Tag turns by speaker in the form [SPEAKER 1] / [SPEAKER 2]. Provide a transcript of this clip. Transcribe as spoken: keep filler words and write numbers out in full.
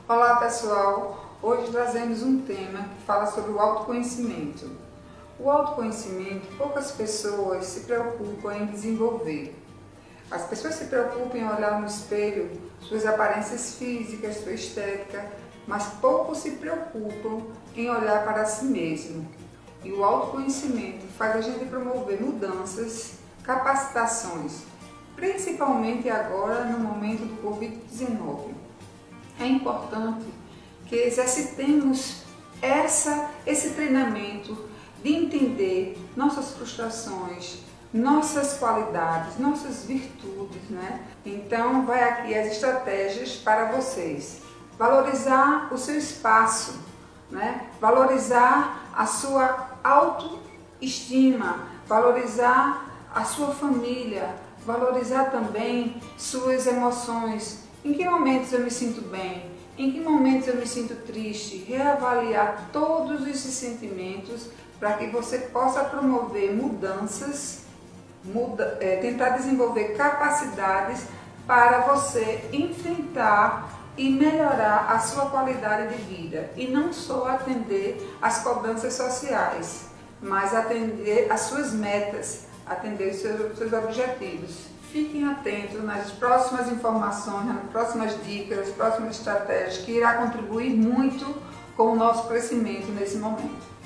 [SPEAKER 1] Olá pessoal, hoje trazemos um tema que fala sobre o autoconhecimento. O autoconhecimento, poucas pessoas se preocupam em desenvolver. As pessoas se preocupam em olhar no espelho suas aparências físicas, sua estética, mas poucos se preocupam em olhar para si mesmo. E o autoconhecimento faz a gente promover mudanças, capacitações, principalmente agora no momento do Covid dezenove. É importante que exercitemos essa, esse treinamento de entender nossas frustrações, nossas qualidades, nossas virtudes, né? Então, vai aqui as estratégias para vocês. Valorizar o seu espaço, né? Valorizar a sua autoestima, valorizar a sua família, valorizar também suas emoções. Em que momentos eu me sinto bem? Em que momentos eu me sinto triste? Reavaliar todos esses sentimentos para que você possa promover mudanças, muda, é, tentar desenvolver capacidades para você enfrentar e melhorar a sua qualidade de vida. E não só atender às cobranças sociais, mas atender às suas metas, atender os seus, seus objetivos. Fiquem atentos nas próximas informações, nas próximas dicas, nas próximas estratégias que irá contribuir muito com o nosso crescimento nesse momento.